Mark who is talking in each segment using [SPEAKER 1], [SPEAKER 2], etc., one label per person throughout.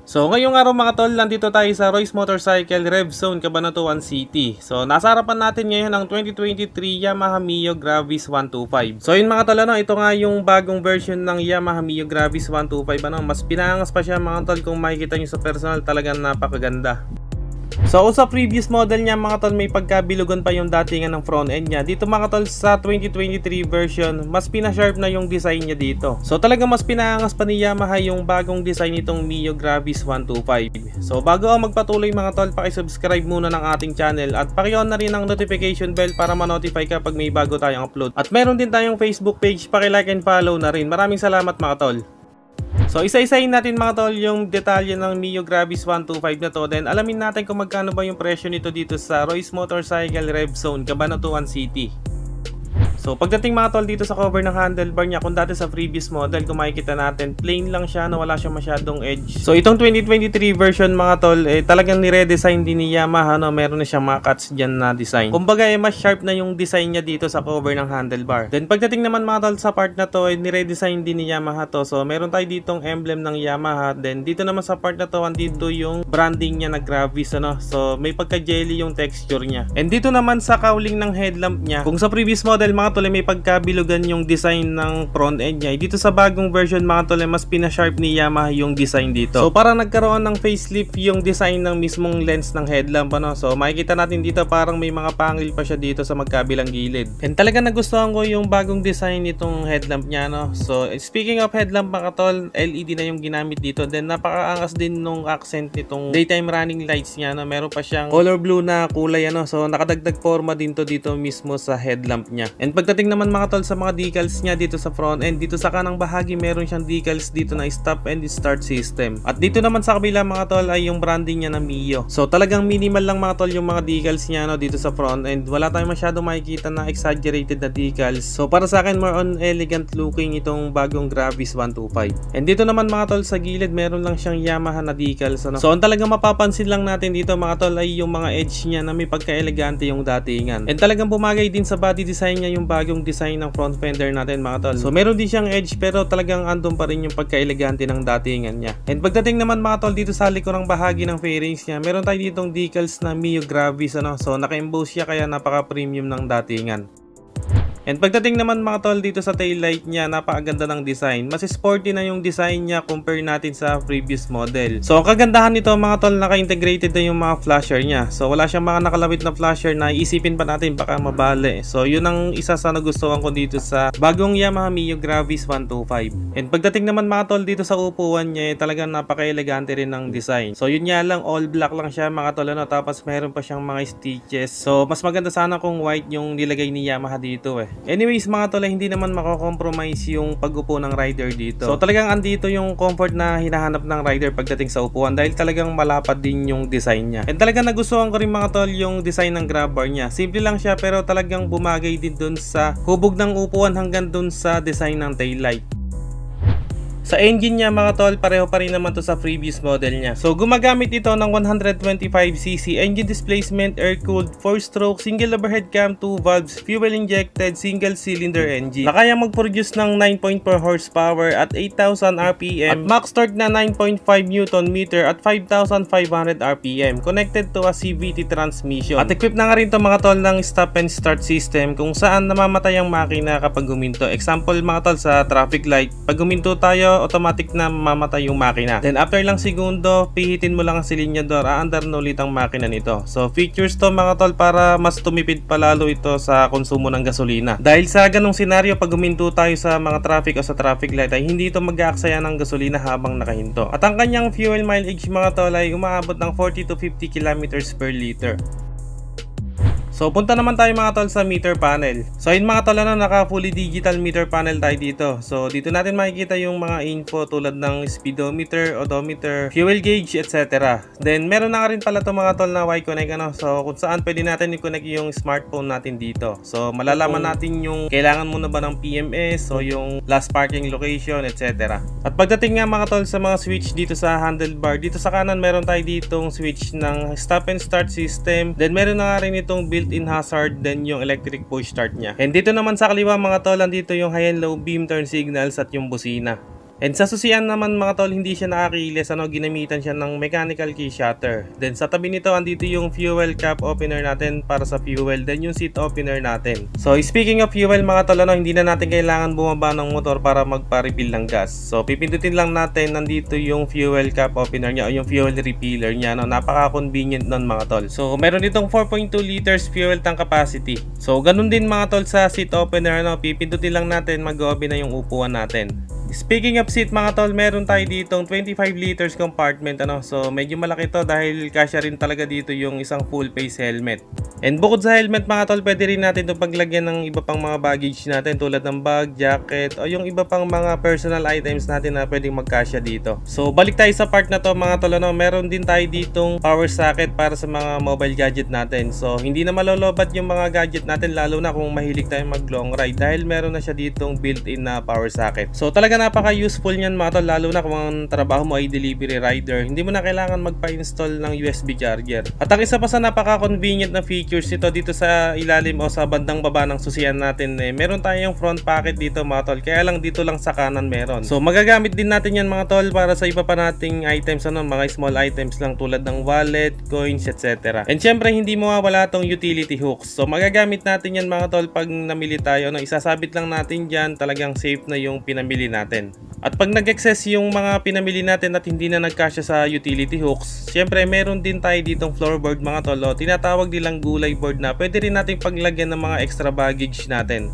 [SPEAKER 1] So ngayong araw mga tol, nandito tayo sa Royce Motorcycle Rev Zone, Cabanatuan City. So nasa harapan natin ngayon ang 2023 Yamaha Mio Gravis 125. So yun mga tol, ito nga yung bagong version ng Yamaha Mio Gravis 125. Mas pinaangas pa siya mga tol, kung makikita nyo sa personal, talagang napakaganda. So sa previous model niya mga tol, may pagkabilugan pa yung datingan ng front end niya. Dito mga tol, sa 2023 version, mas pinasharp na yung design niya dito. So talaga mas pinaangas pa ni Yamaha yung bagong design nitong Mio Gravis 125. So bago ako magpatuloy mga tol, paki-subscribe muna ng ating channel at paki-on na rin ang notification bell para ma-notify ka pag may bago tayong upload. At meron din tayong Facebook page, paki-like and follow na rin. Maraming salamat mga tol. So isa-isahin natin mga tol yung detalye ng Mio Gravis 125 na to, then alamin natin kung magkano ba yung presyo nito dito sa Royce Motorcycle Rev Zone, Cabanatuan City. So pagdating mga tol dito sa cover ng handlebar niya, kung dati sa previous model kung makikita natin, plain lang siya na wala siyang masyadong edge. So itong 2023 version mga tol, talagang nire-design din ni Yamaha, meron na siyang mga cuts dyan na design. Kumbaga mas sharp na yung design niya dito sa cover ng handlebar. Then pagdating naman mga tol sa part na to, nire-design din ni Yamaha to. So meron tayo ditong emblem ng Yamaha. Then dito naman sa part na to, andito yung branding niya na Gravis, So may pagka-jelly yung texture niya. And dito naman sa cowling ng headlamp niya, kung sa previous model mga tol may pagkabilugan yung design ng front end niya, dito sa bagong version mga tol mas pinasharp ni Yamaha yung design dito. So parang nagkaroon ng facelift yung design ng mismong lens ng headlamp, So makikita natin dito parang may mga pangil pa siya dito sa magkabilang gilid. And talaga nagustuhan ko yung bagong design nitong headlamp niya, So speaking of headlamp mga tol, LED na yung ginamit dito. Then napakaangas din nung accent nitong daytime running lights niya, Meron pa siyang color blue na kulay, So nakadagdag forma din to dito mismo sa headlamp niya. And pagdating naman mga tol sa mga decals niya dito sa front end, dito sa kanang bahagi meron siyang decals dito na stop and start system. At dito naman sa kabila mga tol ay yung branding niya na Mio. So talagang minimal lang mga tol yung mga decals niya dito sa front end. Wala tayong masyadong makikita na exaggerated na decals. So para sa akin more on elegant looking itong bagong Gravis 125. And dito naman mga tol sa gilid meron lang siyang Yamaha na decals, So ang talagang mapapansin lang natin dito mga tol ay yung mga edge niya na may pagka-elegante yung datingan. And talagang bumagay din sa body design niya yung bagong design ng front fender natin mga tol. So meron din siyang edge pero talagang andun pa rin yung pagka-elegante ng datingan niya. And pagdating naman mga tol dito sa likurang bahagi ng fairings niya, meron tayo ditong decals na Mio Gravis, So naka-emboss siya kaya napaka-premium ng datingan. And pagdating naman mga tol dito sa taillight niya, napakaganda ng design. Mas sporty na yung design niya compare natin sa previous model. So ang kagandahan nito mga tol, naka-integrated na yung mga flasher niya. So wala siyang mga nakalawit na flasher na iisipin pa natin baka mabali. So yun ang isa sa nagustuhan ko dito sa bagong Yamaha Mio Gravis 125. And pagdating naman mga tol dito sa upuan niya, talagang napaka-elegante rin ng design. So yun nga lang, all black lang siya mga tol, Tapos meron pa siyang mga stitches. So mas maganda sana kung white yung nilagay ni Yamaha dito Anyways mga tol, hindi naman mako-compromise yung pag-upo ng rider dito. So talagang andito yung comfort na hinahanap ng rider pagdating sa upuan dahil talagang malapad din yung design niya. And talagang nagustuhan ko rin mga tol yung design ng grab bar niya. Simple lang siya pero talagang bumagay din dun sa hubog ng upuan hanggang dun sa design ng taillight. Sa engine niya mga tol, pareho pa rin naman to sa previous model niya. So gumagamit ito ng 125cc engine displacement, air-cooled, 4-stroke, single overhead cam, 2 valves, fuel-injected, single-cylinder engine. Na kaya mag-produce ng 9.4 horsepower at 8,000 RPM at max torque na 9.5 Nm at 5,500 RPM. Connected to a CVT transmission. At equipped na nga rin to mga tol ng stop and start system kung saan namamatay ang makina kapag huminto. Example mga tol sa traffic light, pag huminto tayo, automatic na mamatay yung makina. Then after lang segundo, pihitin mo lang ang silinyador, aandar na ulit ang makina nito. So features to mga tol para mas tumipid palalo ito sa konsumo ng gasolina. Dahil sa ganong senaryo, pag huminto tayo sa mga traffic o sa traffic light ay hindi ito mag-aaksaya ng gasolina habang nakahinto. At ang kanyang fuel mileage mga tol ay umaabot ng 40 to 50 kilometers per liter. So punta naman tayo mga tol sa meter panel. So yun mga tol, naka fully digital meter panel tayo dito. So dito natin makikita yung mga info tulad ng speedometer, odometer, fuel gauge, etc. Then meron na rin pala to mga tol na Y-Connect So kung saan pwede natin i-connect yung smartphone natin dito. So malalaman natin yung kailangan muna ba ng PMS o yung last parking location, etc. At pagdating nga mga tol sa mga switch dito sa handlebar, dito sa kanan meron tayo ditong switch ng stop and start system. Then meron na nga rin itong built-in hazard, then yung electric push start niya. And dito naman sa kaliwa mga tol, dito yung high and low beam turn signals at yung busina. And sa susian naman mga tol, hindi siya nakakiles, ginamitan siya ng mechanical key shutter. Then sa tabi nito, andito yung fuel cap opener natin para sa fuel, then yung seat opener natin. So speaking of fuel mga tol, hindi na natin kailangan bumaba ng motor para magpa-refill ng gas. So pipindutin lang natin, nandito yung fuel cap opener niya o yung fuel refiller niya, napaka-convenient nun mga tol. So meron ditong 4.2 liters fuel tank capacity. So ganun din mga tol sa seat opener, pipindutin lang natin, mag-open na yung upuan natin. Speaking of seat mga tol, meron tayo ditong 25 liters compartment, so medyo malaki to dahil kasya rin talaga dito yung isang full face helmet. And bukod sa helmet mga tol, pwede rin natin itong paglagyan ng iba pang mga baggage natin tulad ng bag, jacket o yung iba pang mga personal items natin na pwedeng magkasya dito. So balik tayo sa part na to mga tol, meron din tayo ditong power socket para sa mga mobile gadget natin. So hindi na malolobat yung mga gadget natin, lalo na kung mahilig tayo mag long ride, dahil meron na siya ditong built-in na power socket. So talaga napaka-useful niyan mga tol, lalo na kung ang trabaho mo ay delivery rider, hindi mo na kailangan magpa-install ng USB charger. At ang isa pa sa napaka-convenient na features nito, dito sa ilalim o sa bandang baba ng susian natin, meron tayong front pocket dito mga tol, kaya lang dito lang sa kanan meron. So magagamit din natin yan mga tol para sa iba pa nating items, mga small items lang tulad ng wallet, coins, etc. And syempre hindi mawawala tong utility hooks. So magagamit natin yan mga tol pag namili tayo, isasabit lang natin dyan, talagang safe na yung pinamili natin. At pag nag-excess yung mga pinamili natin at hindi na nagkasya sa utility hooks, syempre meron din tayo ditong floorboard mga tol, tinatawag nilang gulay board, na pwede rin natin paglagyan ng mga extra baggage natin.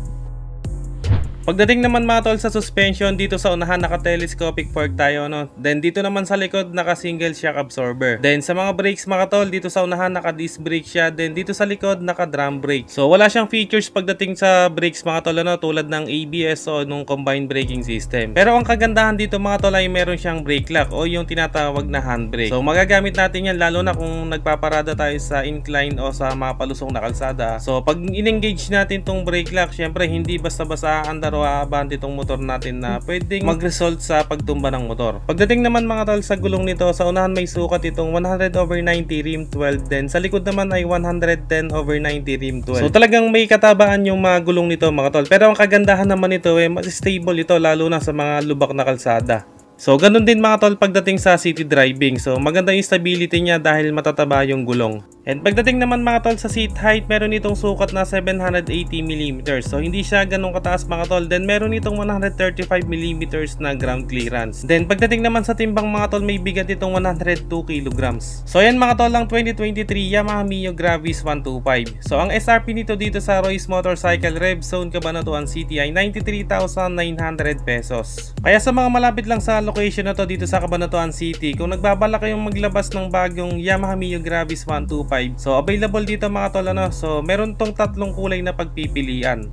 [SPEAKER 1] Pagdating naman mga tol sa suspension, dito sa unahan naka-telescopic fork tayo, Then dito naman sa likod naka-single shock absorber. Then sa mga brakes mga tol, dito sa unahan naka-disc brake siya, then dito sa likod naka-drum brake. So wala siyang features pagdating sa brakes mga tol, tulad ng ABS o nung combined braking system. Pero ang kagandahan dito mga tol ay meron siyang brake lock o yung tinatawag na handbrake. So magagamit natin yan lalo na kung nagpaparada tayo sa incline o sa mga palusong na kalsada. So pag in-engage natin tong brake lock, syempre hindi basta-basta andar o aabante itong motor natin na pwedeng mag-result sa pagtumba ng motor. Pagdating naman mga tol sa gulong nito, sa unahan may sukat itong 100/90 rim 12, then sa likod naman ay 110/90 rim 12. So talagang may katabaan yung mga gulong nito mga tol, pero ang kagandahan naman nito mas stable ito lalo na sa mga lubak na kalsada. So ganun din mga tol pagdating sa city driving. So maganda yung stability niya dahil matataba yung gulong. And pagdating naman mga tol sa seat height, meron itong sukat na 780mm. So hindi siya ganun kataas mga tol. Then meron itong 135mm na ground clearance. Then pagdating naman sa timbang mga tol, may bigat itong 102 kg. So yan mga tol, ang 2023 Yamaha Mio Gravis 125. So ang SRP nito dito sa Royce Motorcycle Rev Zone Cabanatuan City ay 93,900 pesos. Kaya sa mga malapit lang sa location na to dito sa Cabanatuan City, kung nagbabalak kayong maglabas ng bagong Yamaha Mio Gravis 125, so available dito mga tol, so meron tong tatlong kulay na pagpipilian.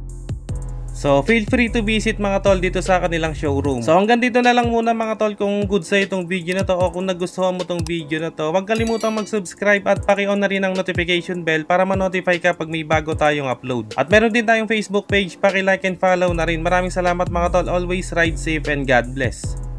[SPEAKER 1] So feel free to visit mga tol dito sa kanilang showroom. So hanggang dito na lang muna mga tol. Kung good sa itong video na to o kung nagustuhan mo tong video na to, huwag kalimutang mag-subscribe at paki-on na rin ang notification bell para ma-notify ka pag may bago tayong upload. At meron din tayong Facebook page, paki-like and follow na rin. Maraming salamat mga tol. Always ride safe and God bless.